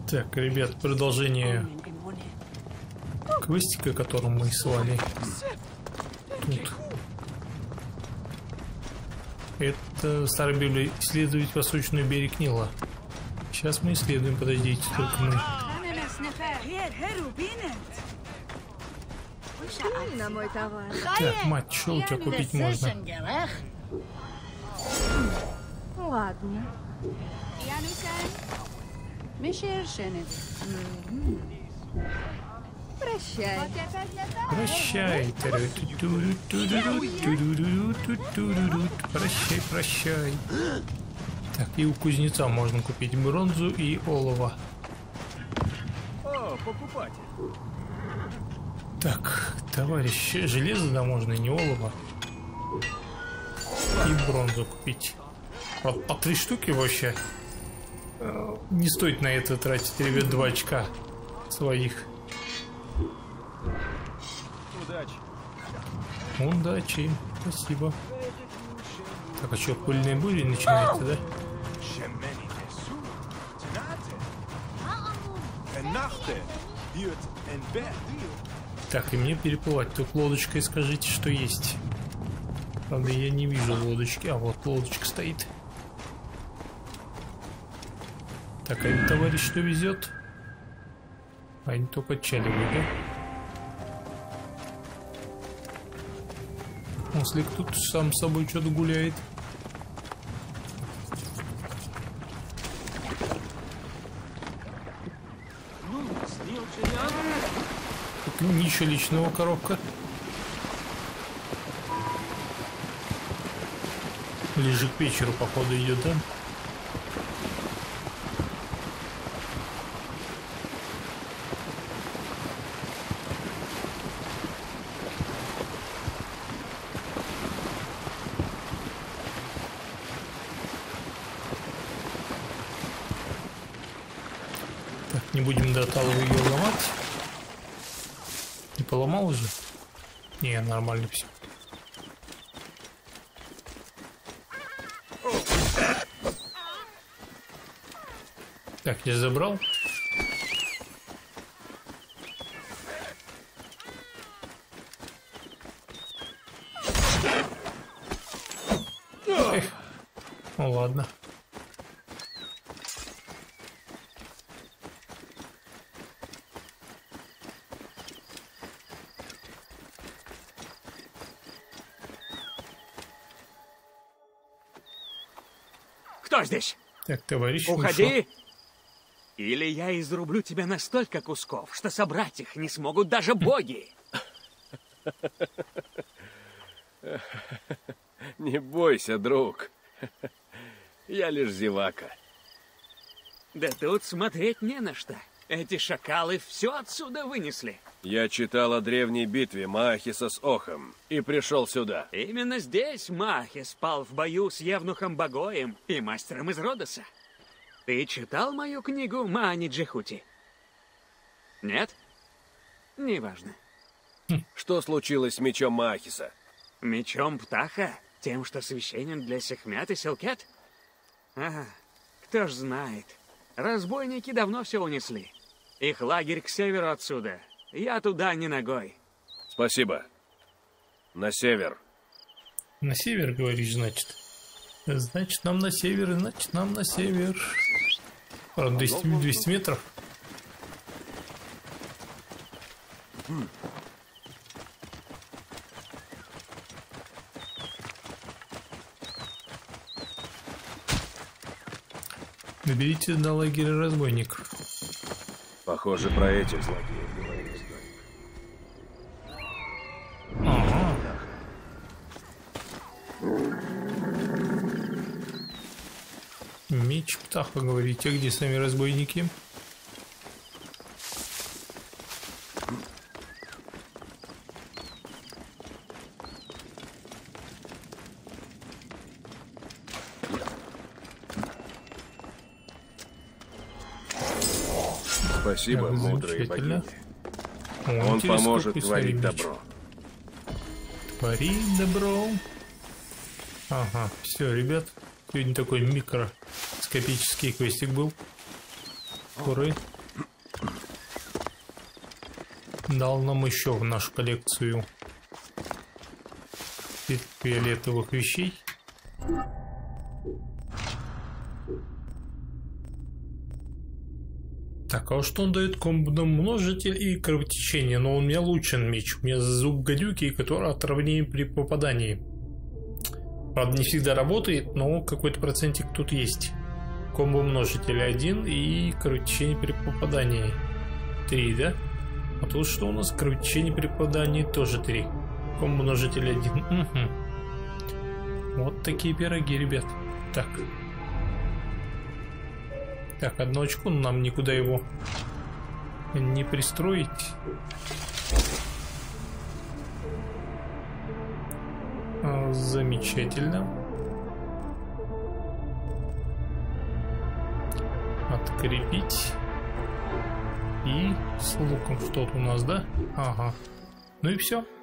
Так, ребят, продолжение квестика, который мы свали тут. Это старая Библия. Исследовать восточный берег Нила. Сейчас мы исследуем, подождите, только мы. Так, мать, что у тебя купить можно? Ладно. Прощай. Прощай. Прощай, прощай. Так, и у кузнеца можно купить бронзу и олово. О, покупатель. Так, товарищ, железо, да, можно, и не олово. И бронзу купить. По 3 штуки вообще. Не стоит на это тратить, ребят, 2 очка своих. Удачи. Удачи. Спасибо. Так, а что, пыльные бури начинается, да? Так, и мне переплывать. Тут лодочкой скажите, что есть. Правда, я не вижу лодочки. А вот лодочка стоит. Так, а этот товарищ что везет? А они только отчаливают, да? Ослик тут сам с собой что-то гуляет. Тут ничего личного, коробка. Ближе к вечеру, походу, идет, да? Не будем до талого ее ломать. Не поломал уже? Не, нормально все. Так, я забрал. Эх, ну ладно. Кто здесь? Так, товарищ, уходи! вышел. Или я изрублю тебя на столько кусков, что собрать их не смогут даже боги. Не бойся, друг. Я лишь зевака. Да тут смотреть не на что. Эти шакалы все отсюда вынесли. Я читал о древней битве Маахиса с Охом и пришел сюда. Именно здесь Маахис спал в бою с Евнухом Богоем и мастером из Родоса. Ты читал мою книгу Маани Джихути? Нет? Неважно. Что случилось с мечом Маахиса? Мечом Птаха? Тем, что священен для Сехмят и Селкет? Ага, кто ж знает. Разбойники давно все унесли. Их лагерь к северу отсюда. Я туда не ногой. Спасибо. На север. На север, говоришь, значит? Значит, нам на север, значит, нам на север. Правда, 200 метров. Доберите до лагеря разбойников. Похоже, про этих злодеев говорили. Ага. Меч Птаха, говорите, где сами разбойники? Спасибо, Так, мудрые богини. О, Он поможет телескоп творить меч. добро. Твори добро. Ага, все, ребят. Сегодня такой микроскопический квестик был. Который дал нам еще в нашу коллекцию фиолетовых вещей. Так, а что он дает? Комбо-множитель и кровотечение. Но у меня лучше меч. У меня зуб гадюки, который отравление при попадании. Правда, не всегда работает, но какой-то процентик тут есть. Комбо-множитель 1 и кровотечение при попадании 3, да? А тут что у нас? Кровотечение при попадании тоже 3. Комбо-множитель 1. Угу. Вот такие пироги, ребят. Так. Так, одно очко, нам никуда его не пристроить. Замечательно. Открепить. И с луком что-то у нас, да? Ага. Ну и все.